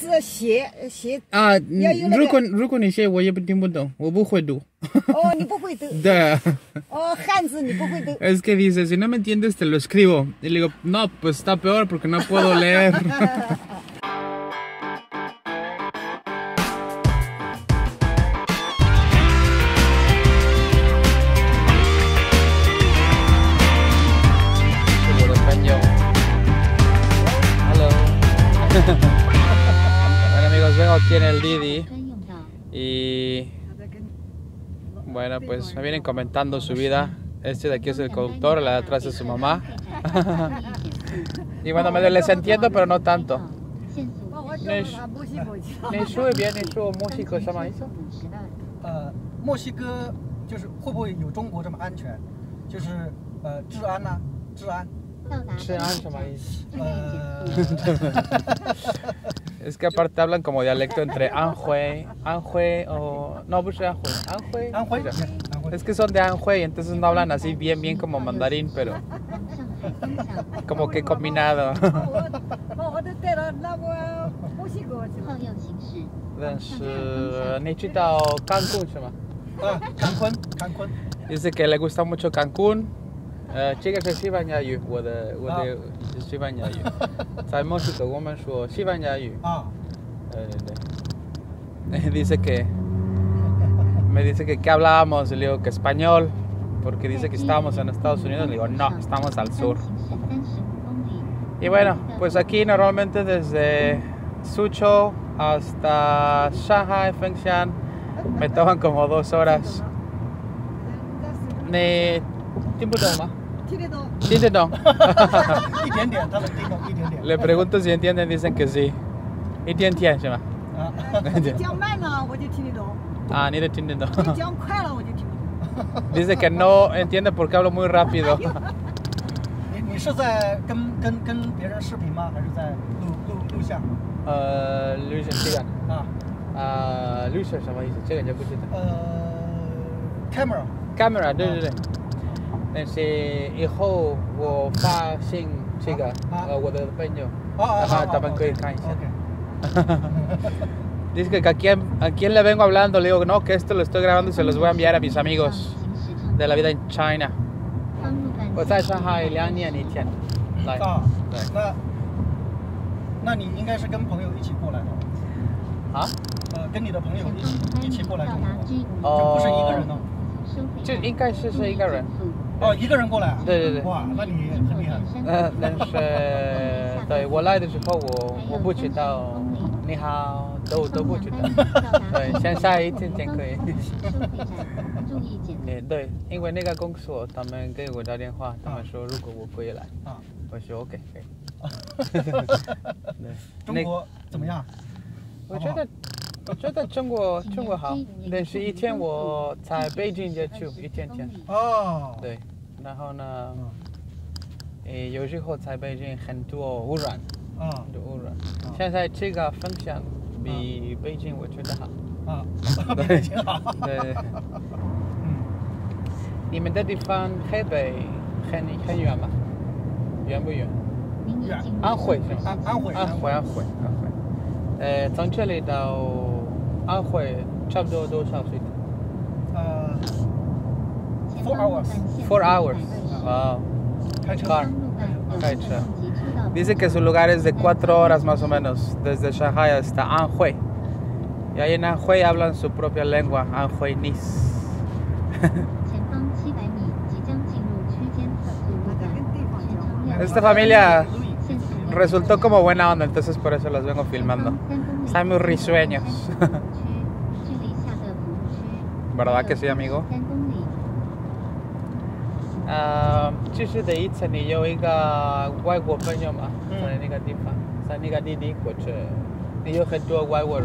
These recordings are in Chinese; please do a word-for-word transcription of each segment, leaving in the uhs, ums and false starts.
是写写啊， 要有那个如果如果你写我也不听不懂，我不会读。 哦，你不会读。 对。 哦，汉字你不会读。 Es que dice, si no me entiendes te lo escribo. Y le digo, no, pues está peor porque no puedo leer. Bueno amigos, vengo aquí en el Didi y bueno, pues me vienen comentando su vida. Este de aquí es el conductor, la de atrás es su mamá. Y bueno, medio les entiendo, pero no tanto. 你说一遍，你说墨西哥什么意思？ 呃，墨西哥就是会不会有中国这么安全？就是呃治安呐，治安。 治安什么意思？ 呃。 Es que aparte hablan como dialecto entre Anhui, Anhui o... No, pues Anhui, Anhui. Anhui. Es que son de Anhui, entonces no hablan así bien, bien como mandarín, pero... Como que combinado. 但是你知道 Cancún 是吗？ 啊，Cancún Cancún Dice que le gusta mucho Cancún. 呃，这个是西班牙语，我的我的是西班牙语。在墨西哥我们说西班牙语。 啊。 对对对。Dice que me dice que qué hablábamos, y le digo que español, porque dice que estábamos en Estados Unidos, le digo no, estamos al sur. Y bueno, pues aquí normalmente desde Suzhou hasta Shanghai, Fengshan, me toman como dos horas. ¿Me tiempo toma? ¿Entienden? Le pregunto si entienden, dicen que sí. ¿Y te entienden, Shema? Ah, ni te entienden. Dice que no entiende porque hablo muy rápido. 你是在跟跟跟别人视频吗？还是在录录录像？ 呃，录像这个啊啊，录像什么意思？这个就不知道。 呃 ，camera camera 对对对。但是以后我发信这个呃我的朋友，然后他们可以看一下。Dice que a quién, a quién le vengo hablando, le digo no, que esto lo estoy grabando y se los voy a enviar a mis amigos de la vida en China. 我在上海两年一天。来。 啊。 对。 那那你应该是跟朋友一起过来的。 啊？ 呃，跟你的朋友一起一起过来中国， 哦， 就不是一个人哦。 就应该是是一个人。 哦，一个人过来啊？ 对对对。 哇，那你很厉害。 呃，但是对我来的时候我我不知道你好都都不知道。对，现在一天天可以。也对，因为那个公司他们给我打电话，他们说如果我可以来，我说 OK 可以。 中国怎么样？ 我觉得我觉得中国中国好，但是一天我在北京也去一天天。 哦。 对，然后呢，诶，有时候在北京很多污染， 啊， 很多污染。现在这个分享比北京我觉得好。 啊，比北京好。 对。嗯。你们的地方黑北很很远吗？远不远？ 远。 安徽是吗？ 安徽。 安徽，安徽，安徽。呃，从这里到安徽差不多多少时间？ 呃 ，four hours。 Four hours. Wow. 开车。 Car. 开车。Dice que su lugar es de cuatro horas más o menos, desde Shanghai hasta Anhui. Y ahí en Anhui hablan su propia lengua, Anhuinese. Esta familia resultó como buena onda, entonces por eso los vengo filmando. Están muy risueños. ¿Verdad que sí, amigo? 呃，就是第一次你有一个外国朋友嘛，在那个地方，在那个地地过去，你有很多外国人。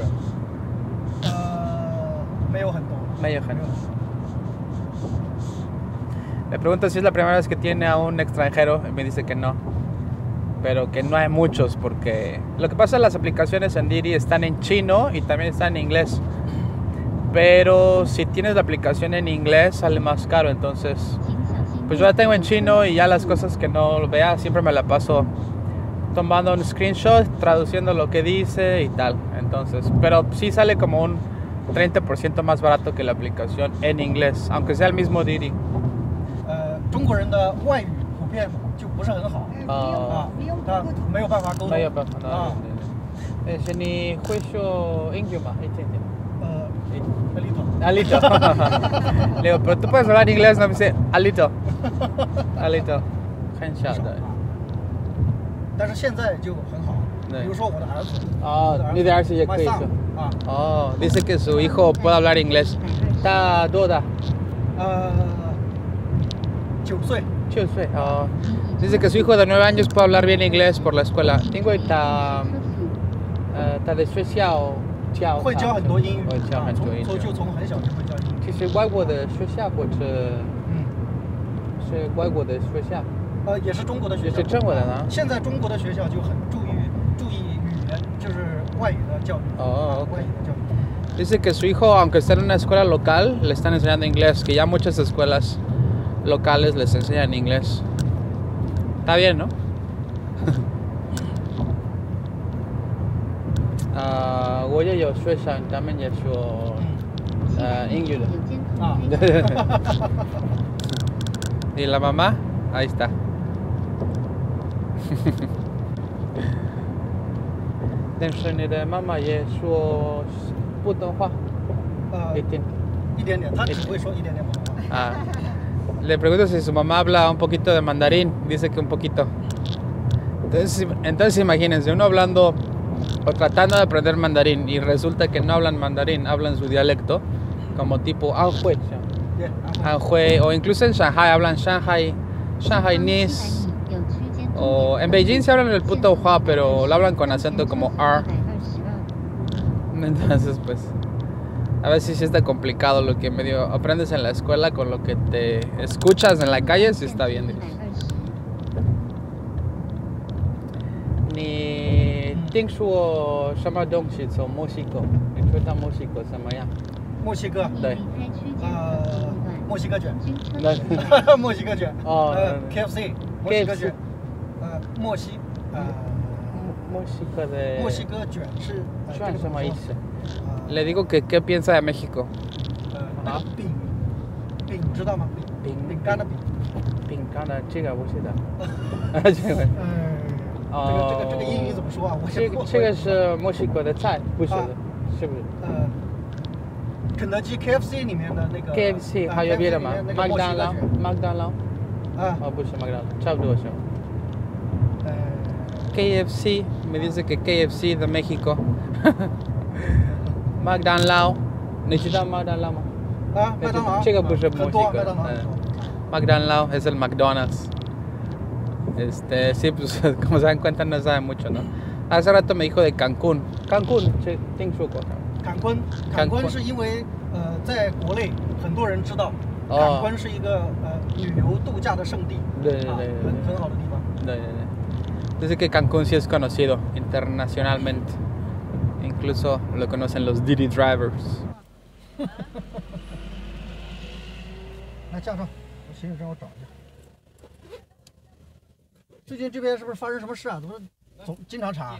呃，没有很多。 没有很多。Le pregunto si es la primera vez que tiene a un extranjero y me dice que no, pero que no hay muchos porque lo que pasa es que las aplicaciones en Didi están en chino y también están en inglés, pero si tienes la aplicación en inglés sale más caro, entonces pues yo la tengo en chino y ya las cosas que no vea siempre me la paso tomando un screenshot, traduciendo lo que dice y tal. Entonces, pero sí sale como un treinta por ciento más barato que la aplicación en inglés, aunque sea el mismo Didi. 呃，中国人的外语普遍就不是很好呃哦不用不他用沟通。 没有办法沟通。 没有办法， 啊， 哎，是你会说英语吗？一点点。 呃，alito。 Alito. Le digo, pero tú puedes hablar inglés, no me dice Alito. Alito. 很小的。 但是现在就很好， 对比如说我的儿子， 哦，你的儿子也可以 my 说 son，。啊， Oh, dice que su hijo puede hablar inglés. ¿Está toda? 呃，九岁， Ocho岁. Oh. Dice que su hijo de nueve años puede hablar bien inglés por la escuela. Tengo está, eh, está de Suecia o 会教很多英语， 会教啊很多英语。 从从就从很小就会教英语。 其实外国的学校或者嗯， 是外国的学校， 呃，也是中国的学校， 也是中国的呢。 现在中国的学校就很注意注意语言，就是外语的教育。 哦，OK。 外语的教育。 Dice que su hijo, aunque esté en una escuela local, le están enseñando inglés, que ya muchas escuelas locales les enseñan inglés. Está bien, ¿no? 啊，我也有学生，他们也说呃英语的。 啊， ¿Y la mamá? Ahí está. Dentro de mamá也说普通话， 呃一，点。 一点点，他只会说一点点普通话。 Ah, le pregunto si su mamá habla un poquito de mandarín. Dice que un poquito. Entonces, entonces imagínense, uno hablando o tratando de aprender mandarín y resulta que no hablan mandarín, hablan su dialecto, como tipo Anhui, 对，然后 Anhui, o incluso en Shanghai hablan Shanghai, Shanghainese, o en Beijing se hablan el puto Hua, pero lo hablan con acento como R. Entonces, pues, a veces sí está complicado lo que medio aprendes en la escuela con lo que te escuchas en la calle, sí está bien difícil. 你听说什么东西从墨西哥？你觉得墨西哥怎么样？ 墨西哥， 对， 呃，墨西哥卷， 那墨西哥卷， 哦呃嗯 ，K F C，墨西哥 K F C 卷，呃，墨西，呃， 墨西哥的墨西哥卷是呃这卷个什么意思？ 呃 Le digo que qué piensa de México. 呃，那个饼，饼知道吗？饼， 饼饼干的饼， 饼干的这个不知道，这个呃，这个这个这个英语怎么说啊？我这也个这个是墨西哥的菜，不是的，是不是呃，肯德基 K F C 里面的那个 ？K F C 呃还有别的吗 K F C 里面那个墨西哥麦当劳卷， 麦当劳？ 啊， 哦，不是麦当劳，差不多是。 呃， K F C, me dice que K F C de México. McDonald's, ¿necesitas McDonald's吗？ 啊，麦当劳， 这个不是很多墨西哥麦当劳， 嗯很多 McDonald's es el McDonald's. Este, sí, pues como se dan cuenta no sabe mucho, ¿no? Hace rato me dijo de Cancún. Cancún, sí, tengo cosa. 坎昆，坎昆是因为呃，在国内很多人知道， 哦坎昆是一个呃旅游度假的圣地，啊， 对对对对很很好的地方。 No, no, no. Dice que Cancún sí es conocido internacionalmente. Incluso lo conocen los Didi drivers. 来驾照，我行驶证我找一下。最近这边是不是发生什么事啊？怎么总经常查？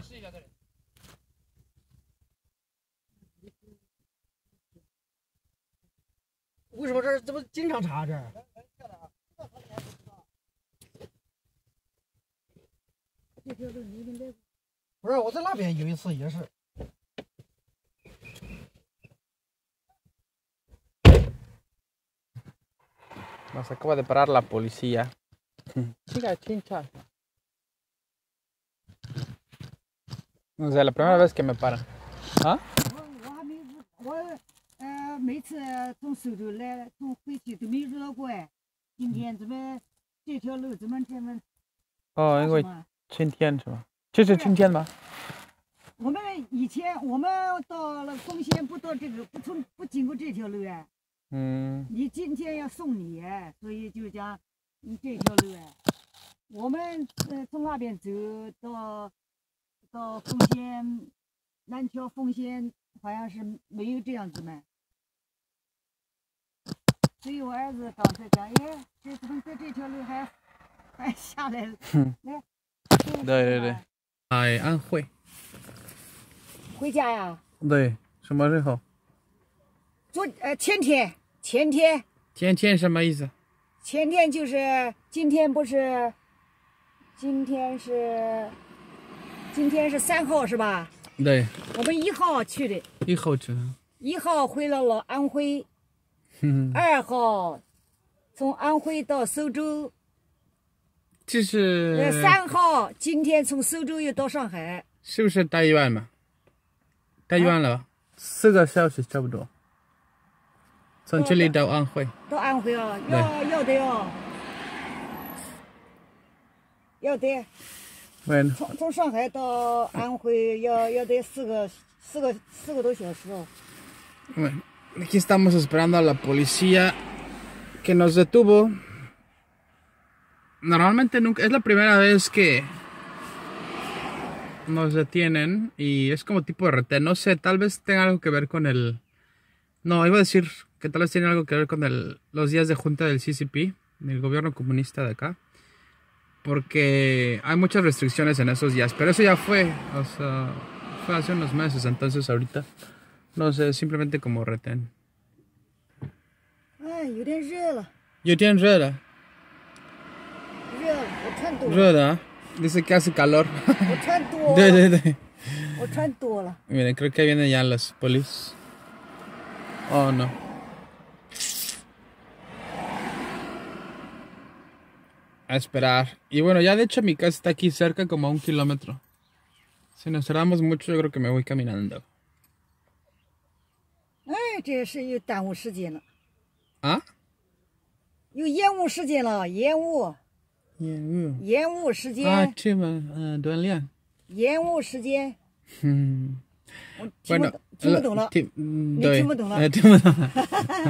为什么这儿怎么经常查这儿？不是，我在那边有一次也是。 Nos acaba de parar la policía. Chica, chincha. O sea, la primera vez que me paran. ¿Ah? 我我还没我呃每次从苏州来从回去都没遇到过哎，今天怎么这条路怎么这么 Oh, 因为今天是吧？这是今天吗？ 我们以前我们到了丰县不到这个不从不经过这条路哎， 嗯， 你今天要送你哎，所以就讲你这条路哎，我们呃从那边走到到丰县南桥丰县好像是没有这样子嘛，所以我儿子刚才讲，哎，这怎么在这条路还还下来了？来， 对对对。 哎，安徽。 回家呀？ 对，什么时候？ 昨呃前天，前天。 前天什么意思？ 前天就是今天不是？今天是今天是三号是吧？ 对。 我们一号去的。 一号去的。 一号回到了安徽。 嗯。 二号从安徽到苏州。 就是。 三号今天从苏州又到上海。 是不是太远嘛？太远了吧？四个小时差不多。从这里到安徽。 到安徽啊，要要得哦，要得。 Bueno. 从从上海到安徽要要得四个四个四个多小时哦。 Bueno, aquí estamos esperando a la policía que nos detuvo. Normalmente nunca, es la primera vez que nos detienen y es como tipo de retén. No sé, tal vez tenga algo que ver con el... No, iba a decir que tal vez tiene algo que ver con el, los días de junta del C C P, del gobierno comunista de acá. Porque hay muchas restricciones en esos días, pero eso ya fue, o sea, fue hace unos meses, entonces ahorita, no sé, simplemente como retén. Ay, 有点热了。 有点热了。 热了，我穿多了。 热的 Dice que hace calor. 我穿多了。 对对对。 我穿多了。 Miren, creo que vienen ya los polis. Oh, no. A esperar. Y bueno, ya de hecho mi casa está aquí cerca, como a un kilómetro. Si nos tardamos mucho, yo creo que me voy caminando. 哎，这是又耽误时间了。 啊？ 又延误时间了，延误。 延误。 延误时间。 啊，这么嗯锻炼。 延误时间。 嗯。 我听不懂，听不懂了。 听， 你听不懂了。 听不懂了。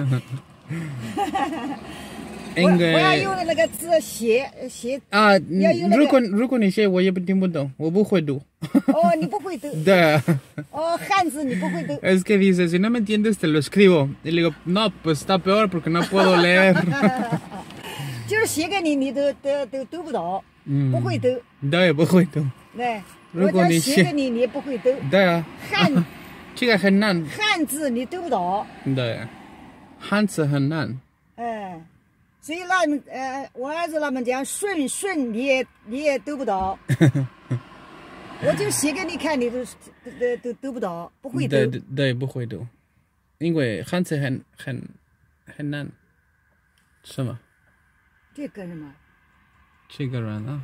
我我要用的那个字写写啊，如果如果你写我也不听不懂，我不会读。 哦，你不会读。 对。 哦，汉字你不会读。 Es que dice, si no me entiendes te lo escribo. Y le digo, no, pues está peor porque no puedo leer. 就是写给你，你都都都读不到，不会读。 对，不会读。 对。 如果你写给你，你也不会读。 对啊。 汉。 这个很难。 汉字你读不到。 对。汉字很难。 哎。所以他们呃，我儿子他们讲顺顺你也你也读不到，我就写给你看，你都都都读不到，不会读。 对对对，不会读，因为汉字很很很难，是吗？ 这个什么？ 这个人啊，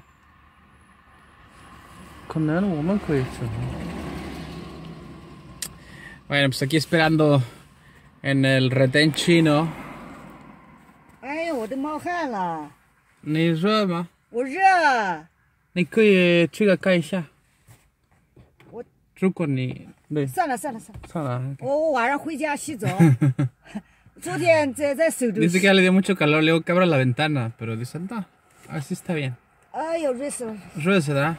可能我们可以吃。Bueno, pues aquí esperando en el retén chino. 哎呀，我都冒汗了。 你热吗？ 我热。 你可以这个看一下。 我如果你对。 算了算了算了。 算了。 我我晚上回家洗澡。昨天在在苏州。 Dice que le dio mucho calor, le digo que abra la ventana, pero dice no, así está bien. 哎呦，热死了。 热死的。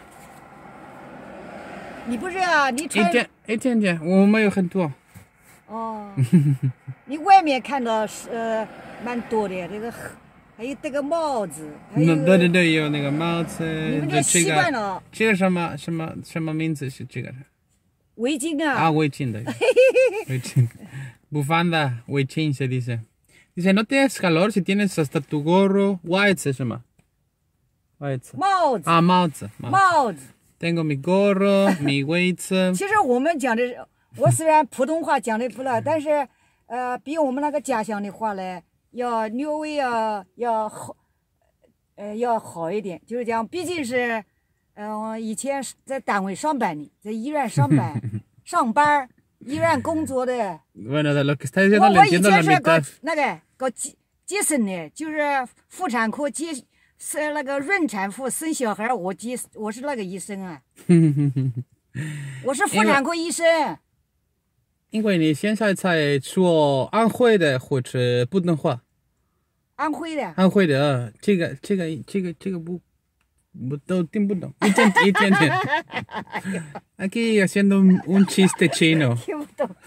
你不热啊？你穿。 一点一点点，我没有很多。 哦。你外面看到是呃。蛮多的，这个还有这个帽子，还有对对对，有那个帽子。 你们这习惯了。 这个什么什么什么名字是这个？ 围巾啊。 啊，围巾的。围巾。Bufanda, 围巾 se dice. Dice, no tienes calor si tienes hasta tu gorro. White 是什么？ White。 帽子。 啊，帽子。 帽子。 Tengo mi gorro, mi 围巾。 其实我们讲的，我虽然普通话讲的不赖，但是呃，比我们那个家乡的话嘞。要略微要要好，呃，要好一点，就是讲，毕竟是，嗯、呃，以前在单位上班的，在医院上班，上班，医院工作的。 Bueno, de lo que está diciendo 我 le 我以 entiendo la 前是搞 mitad. 那个搞接接生的，就是妇产科接生那个孕产妇生小孩，我接我是那个医生啊，我是妇产科医生。 因为你现在在说安徽的或者普通话。 安徽的。 安徽的，这个这个这个这个不，我都听不懂，一点一点点。Aquí haciendo un, un chiste chino。 听不懂。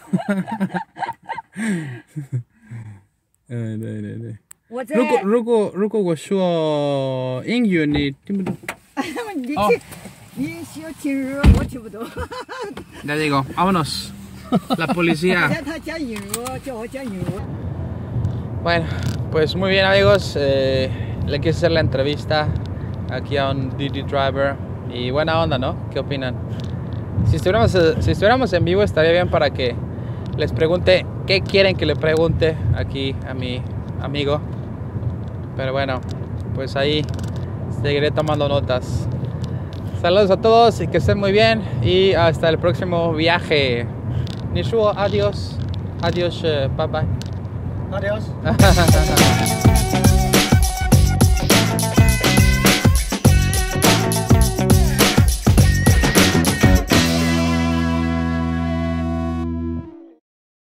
嗯，对对对。 我在。 如果如果如果我说英语，你听不懂。 你听， 你说听日我听不懂。 Ya digo, vámonos. La policía. 让他讲英语，叫我讲英语。 Bueno, pues muy bien amigos, eh, le quise hacer la entrevista aquí a un Didi Driver y buena onda, ¿no? ¿Qué opinan? Si estuviéramos, si estuviéramos en vivo estaría bien para que les pregunte qué quieren que le pregunte aquí a mi amigo. Pero bueno, pues ahí seguiré tomando notas. Saludos a todos y que estén muy bien y hasta el próximo viaje. Nishuo, adiós. Adiós, uh, bye bye. Adiós.